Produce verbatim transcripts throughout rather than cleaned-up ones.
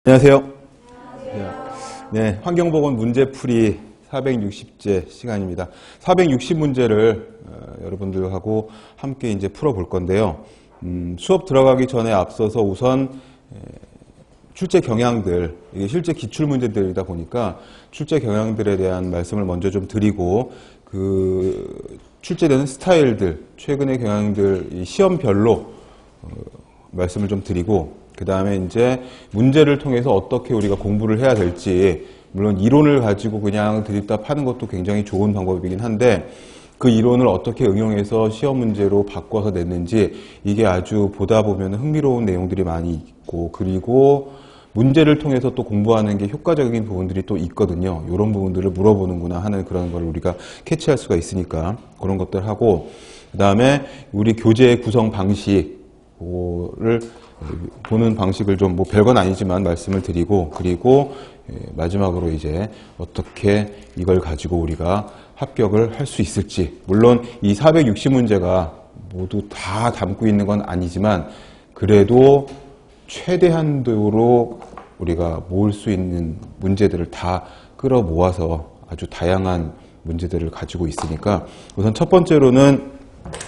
안녕하세요. 네, 환경보건 문제풀이 사백육십째 시간입니다. 사백육십 문제를 어, 여러분들하고 함께 이제 풀어볼 건데요. 음, 수업 들어가기 전에 앞서서 우선 에, 출제 경향들, 이게 실제 기출 문제들이다 보니까 출제 경향들에 대한 말씀을 먼저 좀 드리고, 그 출제되는 스타일들, 최근의 경향들, 이 시험별로 어, 말씀을 좀 드리고, 그 다음에 이제 문제를 통해서 어떻게 우리가 공부를 해야 될지, 물론 이론을 가지고 그냥 드립다 파는 것도 굉장히 좋은 방법이긴 한데, 그 이론을 어떻게 응용해서 시험 문제로 바꿔서 냈는지, 이게 아주 보다 보면 흥미로운 내용들이 많이 있고, 그리고 문제를 통해서 또 공부하는 게 효과적인 부분들이 또 있거든요. 이런 부분들을 물어보는구나 하는 그런 걸 우리가 캐치할 수가 있으니까 그런 것들 하고, 그 다음에 우리 교재 구성 방식을 보는 방식을 좀 뭐 별건 아니지만 말씀을 드리고, 그리고 마지막으로 이제 어떻게 이걸 가지고 우리가 합격을 할 수 있을지, 물론 이 사백육십 문제가 모두 다 담고 있는 건 아니지만 그래도 최대한도로 우리가 모을 수 있는 문제들을 다 끌어 모아서 아주 다양한 문제들을 가지고 있으니까, 우선 첫 번째로는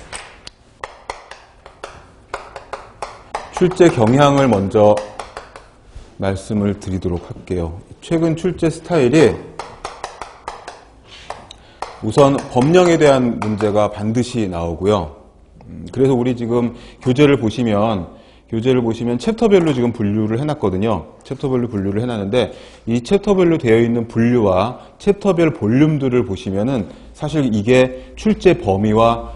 출제 경향을 먼저 말씀을 드리도록 할게요. 최근 출제 스타일이 우선 법령에 대한 문제가 반드시 나오고요. 그래서 우리 지금 교재를 보시면 교재를 보시면 챕터별로 지금 분류를 해놨거든요. 챕터별로 분류를 해놨는데, 이 챕터별로 되어 있는 분류와 챕터별 볼륨들을 보시면은 사실 이게 출제 범위와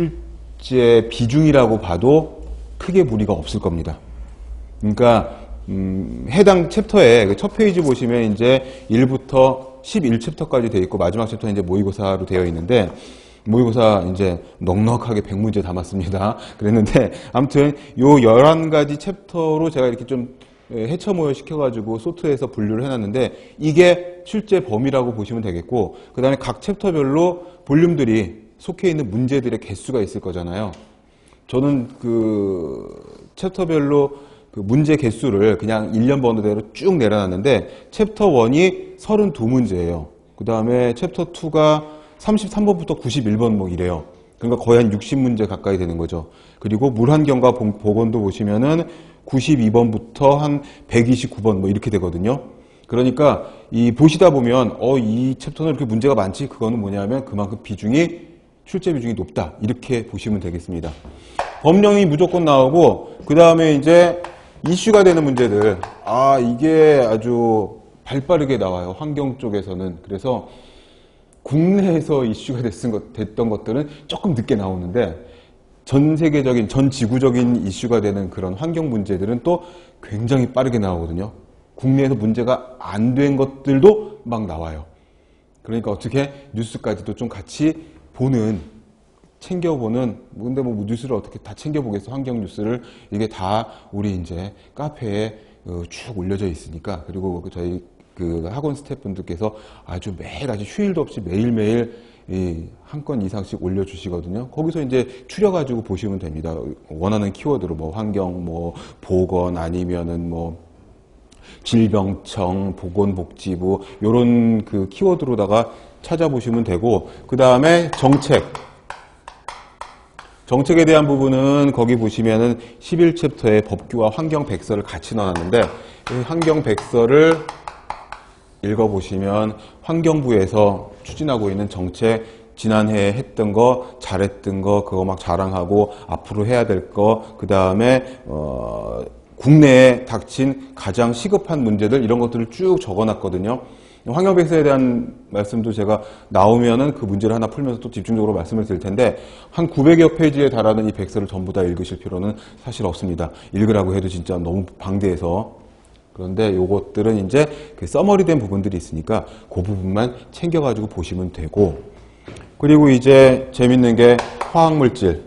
출제 비중이라고 봐도 크게 무리가 없을 겁니다. 그러니까 음, 해당 챕터에 그 첫 페이지 보시면 이제 일부터 십일 챕터까지 되어 있고, 마지막 챕터는 이제 모의고사로 되어 있는데, 모의고사 이제 넉넉하게 백 문제 담았습니다. 그랬는데 아무튼 요 열한 가지 챕터로 제가 이렇게 좀 해처 모여 시켜가지고 소트해서 분류를 해놨는데, 이게 출제 범위라고 보시면 되겠고, 그 다음에 각 챕터별로 볼륨들이 속해 있는 문제들의 개수가 있을 거잖아요. 저는 그 챕터별로 그 문제 개수를 그냥 일 년 번호대로 쭉 내려놨는데, 챕터 일이 삼십이 문제예요. 그 다음에 챕터 이가 삼십삼 번부터 구십일 번 뭐 이래요. 그러니까 거의 한 육십 문제 가까이 되는 거죠. 그리고 물환경과 보건도 보시면은 구십이 번부터 한 백이십구 번 뭐 이렇게 되거든요. 그러니까 이 보시다 보면 어, 이 챕터는 이렇게 문제가 많지? 그거는 뭐냐면 그만큼 비중이, 출제 비중이 높다, 이렇게 보시면 되겠습니다. 법령이 무조건 나오고, 그 다음에 이제 이슈가 되는 문제들, 아 이게 아주 발빠르게 나와요, 환경 쪽에서는. 그래서 국내에서 이슈가 됐은 것, 됐던 것들은 조금 늦게 나오는데, 전 세계적인, 전 지구적인 이슈가 되는 그런 환경 문제들은 또 굉장히 빠르게 나오거든요. 국내에서 문제가 안 된 것들도 막 나와요. 그러니까 어떻게 뉴스까지도 좀 같이 보는, 챙겨보는, 근데 뭐 뉴스를 어떻게 다 챙겨보겠어, 환경 뉴스를. 이게 다 우리 이제 카페에 쭉 올려져 있으니까, 그리고 저희 그 학원 스태프분들께서 아주 매일, 아주 휴일도 없이 매일매일 한 건 이상씩 올려주시거든요. 거기서 이제 추려가지고 보시면 됩니다. 원하는 키워드로 뭐 환경, 뭐 보건, 아니면은 뭐 질병청, 보건복지부, 요런 그 키워드로다가 찾아보시면 되고, 그 다음에 정책. 정책에 대한 부분은 거기 보시면은 십일 챕터에 법규와 환경 백서를 같이 넣어놨는데, 이 환경 백서를 읽어보시면 환경부에서 추진하고 있는 정책, 지난해에 했던 거, 잘했던 거, 그거 막 자랑하고, 앞으로 해야 될 거, 그 다음에 어, 국내에 닥친 가장 시급한 문제들, 이런 것들을 쭉 적어놨거든요. 환경백서에 대한 말씀도 제가 나오면은 그 문제를 하나 풀면서 또 집중적으로 말씀을 드릴 텐데, 한 구백여 페이지에 달하는 이 백서를 전부 다 읽으실 필요는 사실 없습니다. 읽으라고 해도 진짜 너무 방대해서. 그런데 요것들은 이제 그 서머리된 부분들이 있으니까 그 부분만 챙겨가지고 보시면 되고, 그리고 이제 재밌는 게 화학물질.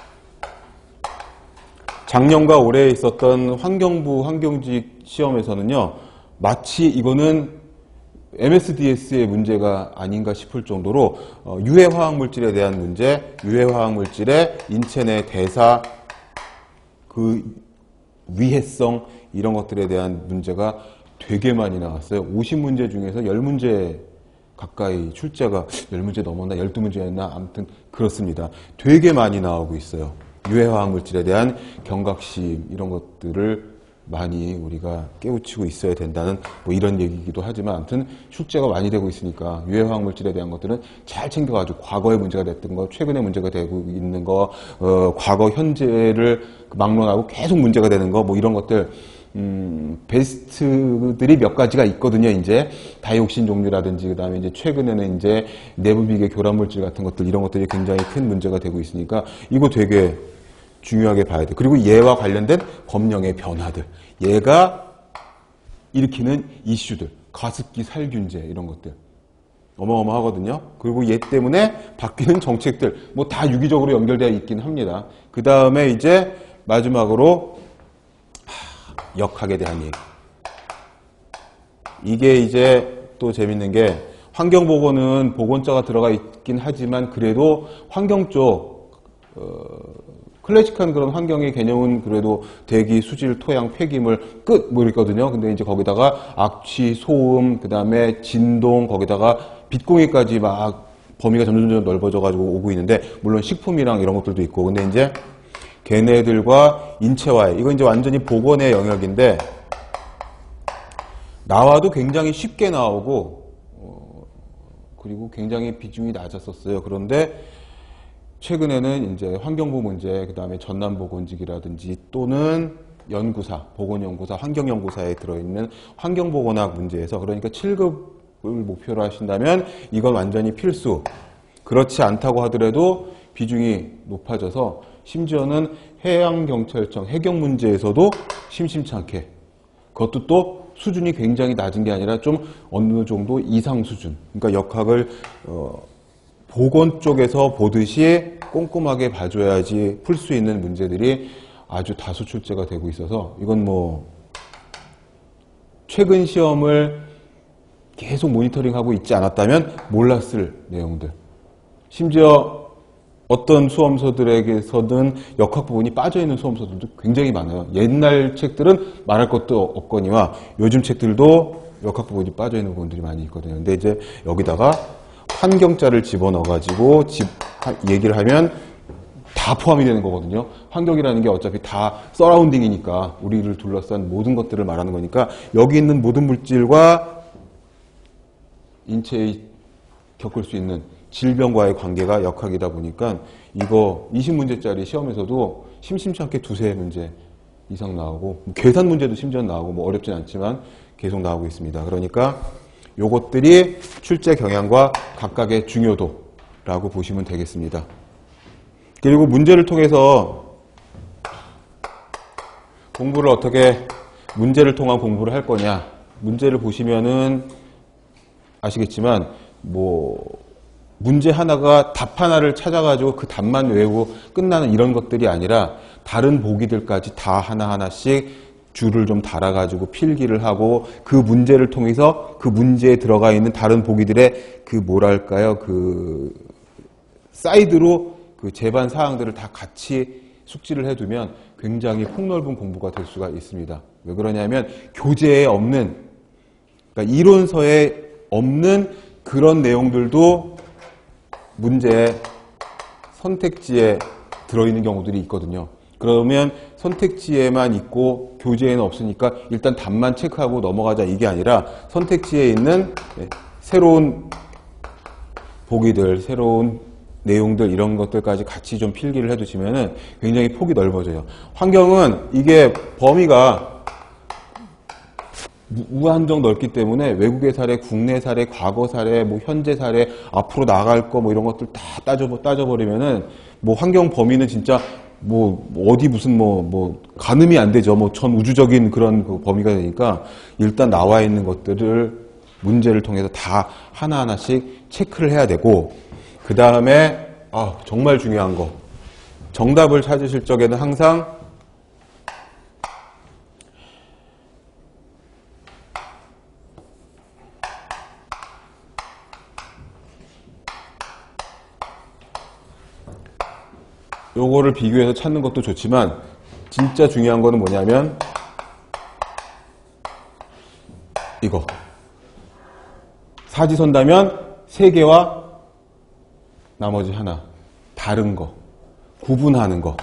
작년과 올해 있었던 환경부 환경직 시험에서는요, 마치 이거는 엠에스디에스의 문제가 아닌가 싶을 정도로 어, 유해화학물질에 대한 문제, 유해화학물질의 인체 내 대사, 그 위해성, 이런 것들에 대한 문제가 되게 많이 나왔어요. 오십 문제 중에서 십 문제 가까이 출제가 십 문제 넘었나 십이 문제였나 아무튼 그렇습니다. 되게 많이 나오고 있어요. 유해화학 물질에 대한 경각심 이런 것들을 많이 우리가 깨우치고 있어야 된다는 뭐 이런 얘기이기도 하지만 아무튼 출제가 많이 되고 있으니까 유해화학 물질에 대한 것들은 잘 챙겨가지고 과거의 문제가 됐던 거, 최근에 문제가 되고 있는 거, 어, 과거 현재를 막론하고 계속 문제가 되는 거 뭐 이런 것들 음, 베스트들이 몇 가지가 있거든요. 이제 다이옥신 종류라든지 그다음에 이제 최근에는 이제 내부 비계 교란 물질 같은 것들 이런 것들이 굉장히 큰 문제가 되고 있으니까 이거 되게 중요하게 봐야 돼. 그리고 얘와 관련된 법령의 변화들, 얘가 일으키는 이슈들, 가습기 살균제 이런 것들 어마어마하거든요. 그리고 얘 때문에 바뀌는 정책들 뭐 다 유기적으로 연결되어 있긴 합니다. 그 다음에 이제 마지막으로 역학에 대한 얘기. 이게 이제 또 재밌는 게 환경보건은 보건자가 들어가 있긴 하지만 그래도 환경 쪽 어, 클래식한 그런 환경의 개념은 그래도 대기, 수질, 토양, 폐기물, 끝! 뭐 이랬거든요. 근데 이제 거기다가 악취, 소음, 그 다음에 진동, 거기다가 빛공해까지 막 범위가 점점점 넓어져가지고 오고 있는데, 물론 식품이랑 이런 것들도 있고, 근데 이제 걔네들과 인체와의, 이건 이제 완전히 보건의 영역인데, 나와도 굉장히 쉽게 나오고, 어, 그리고 굉장히 비중이 낮았었어요. 그런데, 최근에는 이제 환경부 문제, 그 다음에 전남보건직이라든지 또는 연구사, 보건연구사, 환경연구사에 들어있는 환경보건학 문제에서 그러니까 칠 급을 목표로 하신다면 이건 완전히 필수. 그렇지 않다고 하더라도 비중이 높아져서 심지어는 해양경찰청, 해경 문제에서도 심심찮게 그것도 또 수준이 굉장히 낮은 게 아니라 좀 어느 정도 이상 수준. 그러니까 역학을 어, 보건 쪽에서 보듯이 꼼꼼하게 봐줘야지 풀 수 있는 문제들이 아주 다수 출제가 되고 있어서 이건 뭐 최근 시험을 계속 모니터링하고 있지 않았다면 몰랐을 내용들. 심지어 어떤 수험서들에게서는 역학 부분이 빠져있는 수험서들도 굉장히 많아요. 옛날 책들은 말할 것도 없거니와 요즘 책들도 역학 부분이 빠져있는 부분들이 많이 있거든요. 근데 이제 여기다가 환경자를 집어넣어가지고 집, 얘기를 하면 다 포함이 되는 거거든요. 환경이라는 게 어차피 다 서라운딩이니까 우리를 둘러싼 모든 것들을 말하는 거니까 여기 있는 모든 물질과 인체에 겪을 수 있는 질병과의 관계가 역학이다 보니까 이거 이십 문제짜리 시험에서도 심심치 않게 두세 문제 이상 나오고 계산 문제도 심지어 나오고 뭐 어렵진 않지만 계속 나오고 있습니다. 그러니까 요것들이 출제 경향과 각각의 중요도라고 보시면 되겠습니다. 그리고 문제를 통해서 공부를 어떻게 문제를 통한 공부를 할 거냐. 문제를 보시면은 아시겠지만 뭐 문제 하나가 답 하나를 찾아가지고 그 답만 외우고 끝나는 이런 것들이 아니라 다른 보기들까지 다 하나하나씩 줄을 좀 달아가지고 필기를 하고 그 문제를 통해서 그 문제에 들어가 있는 다른 보기들의 그 뭐랄까요 그 사이드로 그 제반 사항들을 다 같이 숙지를 해두면 굉장히 폭넓은 공부가 될 수가 있습니다. 왜 그러냐면 교재에 없는 그러니까 이론서에 없는 그런 내용들도 문제 선택지에 들어있는 경우들이 있거든요. 그러면 선택지에만 있고 교재에는 없으니까 일단 답만 체크하고 넘어가자 이게 아니라 선택지에 있는 새로운 보기들, 새로운 내용들 이런 것들까지 같이 좀 필기를 해두시면은 굉장히 폭이 넓어져요. 환경은 이게 범위가 무한정 넓기 때문에 외국의 사례, 국내 사례, 과거 사례, 뭐 현재 사례, 앞으로 나갈 거 뭐 이런 것들 다 따져 따져버리면은 뭐 환경 범위는 진짜 뭐 어디 무슨 뭐 뭐 가늠이 안 되죠. 뭐 전 우주적인 그런 그 범위가 되니까 일단 나와 있는 것들을 문제를 통해서 다 하나하나씩 체크를 해야 되고 그 다음에 아 정말 중요한 거 정답을 찾으실 적에는 항상 요거를 비교해서 찾는 것도 좋지만 진짜 중요한 거는 뭐냐면 이거. 사지선다면 세 개와 나머지 하나. 다른 거. 구분하는 거.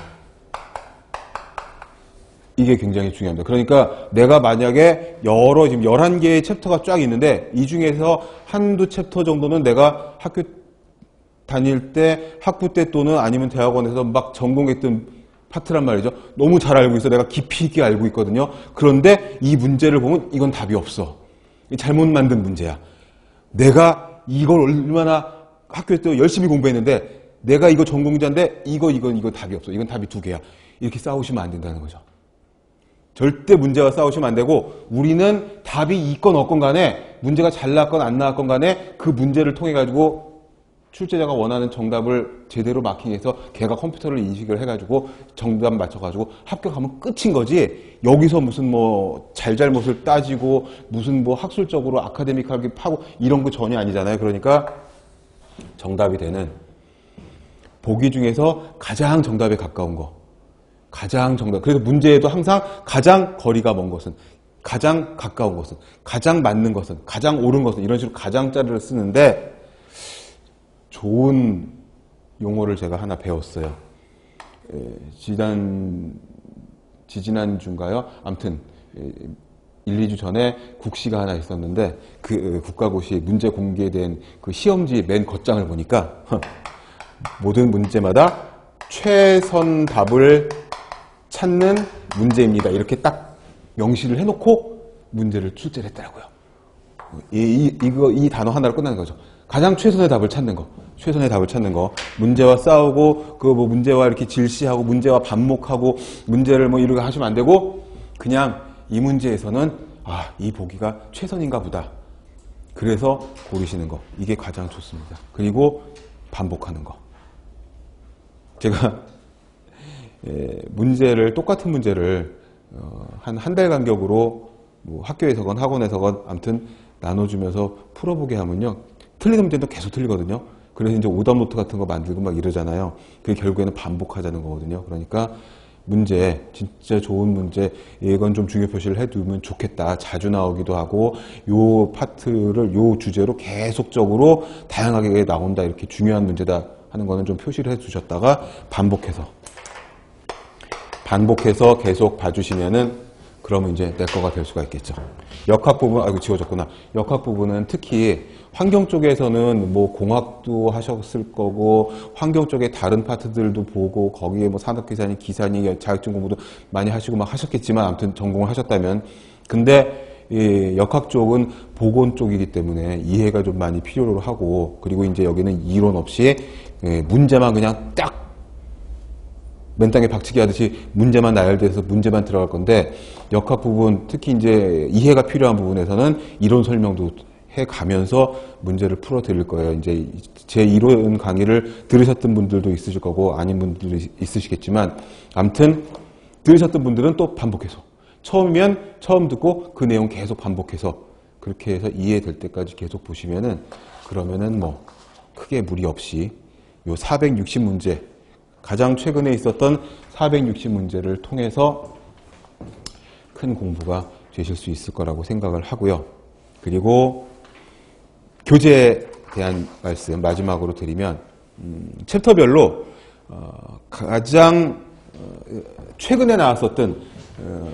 이게 굉장히 중요합니다. 그러니까 내가 만약에 여러, 지금 열한 개의 챕터가 쫙 있는데 이 중에서 한두 챕터 정도는 내가 학교 다닐 때, 학부 때 또는 아니면 대학원에서 막 전공했던 파트란 말이죠. 너무 잘 알고 있어. 내가 깊이 있게 알고 있거든요. 그런데 이 문제를 보면 이건 답이 없어. 잘못 만든 문제야. 내가 이걸 얼마나 학교 때 열심히 공부했는데 내가 이거 전공자인데 이거 이건 이거 답이 없어. 이건 답이 두 개야. 이렇게 싸우시면 안 된다는 거죠. 절대 문제와 싸우시면 안 되고 우리는 답이 있건 없건 간에 문제가 잘 나왔건 안 나왔건 간에 그 문제를 통해 가지고 출제자가 원하는 정답을 제대로 마킹해서 걔가 컴퓨터를 인식을 해가지고 정답 맞춰가지고 합격하면 끝인 거지. 여기서 무슨 뭐 잘잘못을 따지고 무슨 뭐 학술적으로 아카데믹하게 파고 이런 거 전혀 아니잖아요. 그러니까 정답이 되는 보기 중에서 가장 정답에 가까운 거. 가장 정답. 그래서 문제에도 항상 가장 거리가 먼 것은, 가장 가까운 것은, 가장 맞는 것은, 가장 옳은 것은 이런 식으로 가장자를 쓰는데 좋은 용어를 제가 하나 배웠어요. 에, 지난, 지지난주인가요? 아무튼 일, 이 주 전에 국시가 하나 있었는데 그 국가고시 문제 공개된 그 시험지 맨 겉장을 보니까 모든 문제마다 최선 답을 찾는 문제입니다. 이렇게 딱 명시를 해놓고 문제를 출제를 했더라고요. 이, 이, 이거, 이 단어 하나로 끝나는 거죠. 가장 최선의 답을 찾는 거. 최선의 답을 찾는 거. 문제와 싸우고, 그 뭐 문제와 이렇게 질시하고, 문제와 반목하고, 문제를 뭐 이렇게 하시면 안 되고, 그냥 이 문제에서는, 아, 이 보기가 최선인가 보다. 그래서 고르시는 거. 이게 가장 좋습니다. 그리고 반복하는 거. 제가, 예, 문제를, 똑같은 문제를, 어, 한, 한 달 간격으로, 뭐 학교에서건 학원에서건, 아무튼 나눠주면서 풀어보게 하면요. 틀리는 문제도 계속 틀리거든요. 그래서 이제 오답 노트 같은 거 만들고 막 이러잖아요. 그게 결국에는 반복하자는 거거든요. 그러니까 문제, 진짜 좋은 문제, 이건 좀 중요 표시를 해두면 좋겠다. 자주 나오기도 하고, 요 파트를, 요 주제로 계속적으로 다양하게 나온다. 이렇게 중요한 문제다 하는 거는 좀 표시를 해두셨다가 반복해서. 반복해서 계속 봐주시면은 그러면 이제 내 거가 될 수가 있겠죠. 역학 부분, 아이고 지워졌구나. 역학 부분은 특히 환경 쪽에서는 뭐 공학도 하셨을 거고, 환경 쪽에 다른 파트들도 보고, 거기에 뭐 산업기사니, 기사니, 자격증 공부도 많이 하시고 막 하셨겠지만, 아무튼 전공을 하셨다면. 근데 이 역학 쪽은 보건 쪽이기 때문에 이해가 좀 많이 필요로 하고, 그리고 이제 여기는 이론 없이 문제만 그냥 딱 맨땅에 박치기 하듯이 문제만 나열돼서 문제만 들어갈 건데, 역학 부분, 특히 이제 이해가 필요한 부분에서는 이론 설명도 해 가면서 문제를 풀어 드릴 거예요. 이제 제 이론 강의를 들으셨던 분들도 있으실 거고, 아닌 분들도 있으시겠지만, 아무튼 들으셨던 분들은 또 반복해서. 처음이면 처음 듣고 그 내용 계속 반복해서, 그렇게 해서 이해될 때까지 계속 보시면은, 그러면은 뭐, 크게 무리 없이 요 사백육십 문제, 가장 최근에 있었던 사백육십 문제를 통해서 큰 공부가 되실 수 있을 거라고 생각을 하고요. 그리고 교재에 대한 말씀 마지막으로 드리면, 음, 챕터별로 어, 가장 어, 최근에 나왔었던 어,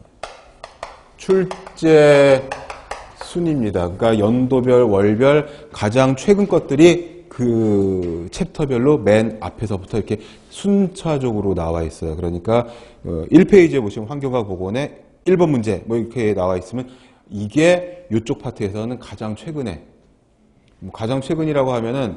출제 순입니다. 그러니까 연도별, 월별 가장 최근 것들이 그 챕터별로 맨 앞에서부터 이렇게 순차적으로 나와 있어요. 그러니까 일 페이지에 보시면 환경과 보건의 일 번 문제 뭐 이렇게 나와 있으면 이게 이쪽 파트에서는 가장 최근에, 가장 최근이라고 하면은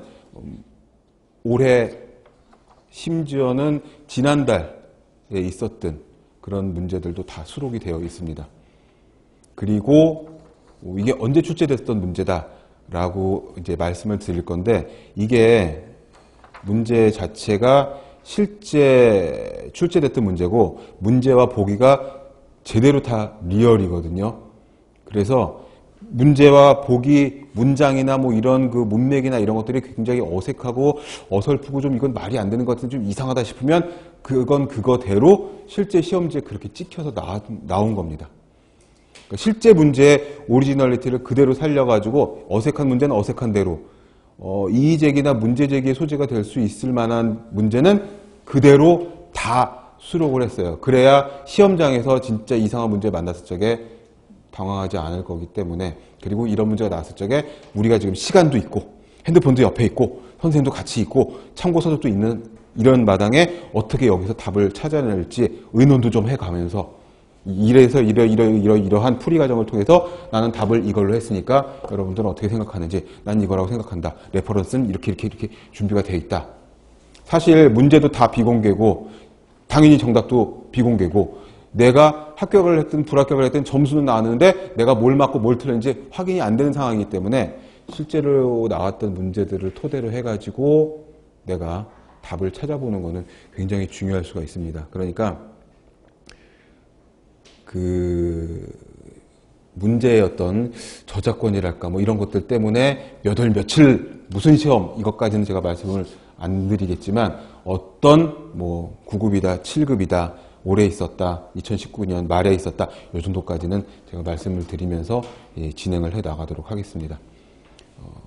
올해 심지어는 지난달에 있었던 그런 문제들도 다 수록이 되어 있습니다. 그리고 이게 언제 출제됐던 문제다 라고 이제 말씀을 드릴 건데, 이게 문제 자체가 실제 출제됐던 문제고, 문제와 보기가 제대로 다 리얼이거든요. 그래서 문제와 보기, 문장이나 뭐 이런 그 문맥이나 이런 것들이 굉장히 어색하고 어설프고 좀 이건 말이 안 되는 것 같은 좀 이상하다 싶으면 그건 그거대로 실제 시험지에 그렇게 찍혀서 나, 나온 겁니다. 그러니까 실제 문제의 오리지널리티를 그대로 살려가지고 어색한 문제는 어색한 대로, 어, 이의제기나 문제제기의 소지가 될 수 있을 만한 문제는 그대로 다 수록을 했어요. 그래야 시험장에서 진짜 이상한 문제 만났을 적에 당황하지 않을 거기 때문에, 그리고 이런 문제가 나왔을 적에 우리가 지금 시간도 있고 핸드폰도 옆에 있고 선생님도 같이 있고 참고 서적도 있는 이런 마당에 어떻게 여기서 답을 찾아낼지 의논도 좀 해가면서, 이래서 이러 이러 이러 이러한 풀이 과정을 통해서 나는 답을 이걸로 했으니까 여러분들은 어떻게 생각하는지, 난 이거라고 생각한다. 레퍼런스는 이렇게 이렇게 이렇게 준비가 돼 있다. 사실 문제도 다 비공개고 당연히 정답도 비공개고, 내가 합격을 했든 불합격을 했든 점수는 나왔는데 내가 뭘 맞고 뭘 틀렸는지 확인이 안 되는 상황이기 때문에 실제로 나왔던 문제들을 토대로 해가지고 내가 답을 찾아보는 거는 굉장히 중요할 수가 있습니다. 그러니까 그 문제의 어떤 저작권이랄까 뭐 이런 것들 때문에 몇 월 며칠 무슨 시험, 이것까지는 제가 말씀을 안 드리겠지만 어떤 뭐 구 급이다 칠 급이다 올해 있었다 이천십구 년 말에 있었다 이 정도까지는 제가 말씀을 드리면서 진행을 해 나가도록 하겠습니다. 어